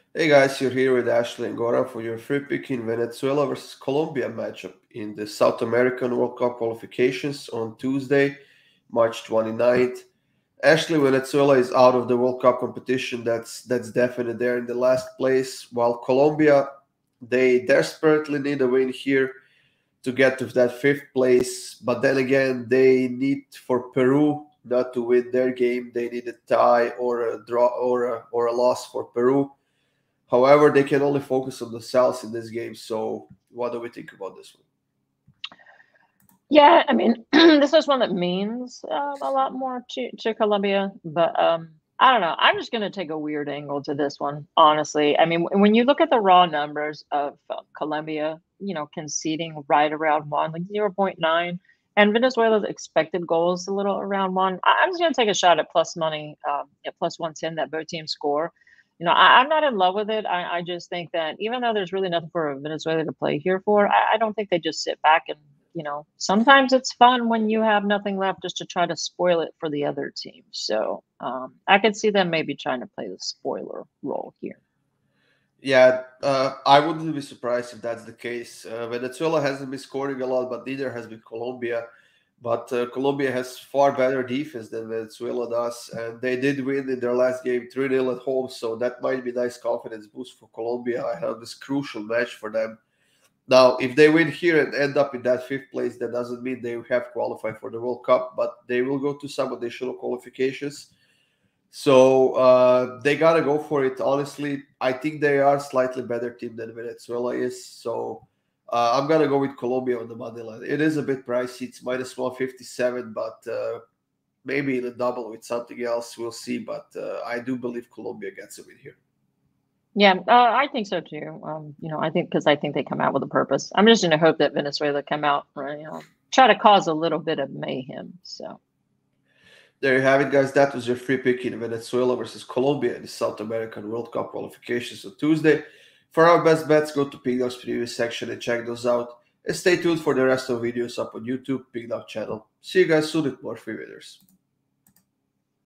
Hey guys, you're here with Ashley and Gora for your free pick in Venezuela versus Colombia matchup in the South American World Cup qualifications on Tuesday, March 29th. Ashley, Venezuela is out of the World Cup competition. That's definite. They're in the last place, while Colombia, they desperately need a win here to get to that fifth place. But then again, they need for Peru not to win their game. They need a tie or a draw or a loss for Peru. However, they can only focus on themselves in this game. So, what do we think about this one? Yeah, I mean, this is one that means a lot more to Colombia, but I don't know. I'm just going to take a weird angle to this one, honestly. I mean, when you look at the raw numbers of Colombia, conceding right around one, like 0.9, and Venezuela's expected goals a little around one, I'm just going to take a shot at plus money, at plus 110 that both teams score. I'm not in love with it. I just think that even though there's really nothing for Venezuela to play here for, I don't think they just sit back and sometimes it's fun when you have nothing left just to try to spoil it for the other team. So I could see them maybe trying to play the spoiler role here. Yeah, I wouldn't be surprised if that's the case. Venezuela hasn't been scoring a lot, but neither has been Colombia. But Colombia has far better defense than Venezuela does, and they did win in their last game 3-0 at home, so that might be a nice confidence boost for Colombia. I have this crucial match for them. Now, if they win here and end up in that fifth place, that doesn't mean they have qualified for the World Cup, but they will go to some additional qualifications. So they gotta go for it. Honestly, I think they are a slightly better team than Venezuela is. So I'm gonna go with Colombia on the money line. It is a bit pricey. It's minus 157, but maybe in a double with something else. We'll see. But I do believe Colombia gets a win here. Yeah, I think so too. I think they come out with a purpose. I'm just going to hope that Venezuela come out, try to cause a little bit of mayhem. So There you have it, guys. That was your free pick in Venezuela versus Colombia in the South American World Cup qualifications on Tuesday. For our best bets, go to Pickdawgz preview section and check those out. And stay tuned for the rest of videos up on YouTube, Pick Dawgz channel. See you guys soon with more free winners.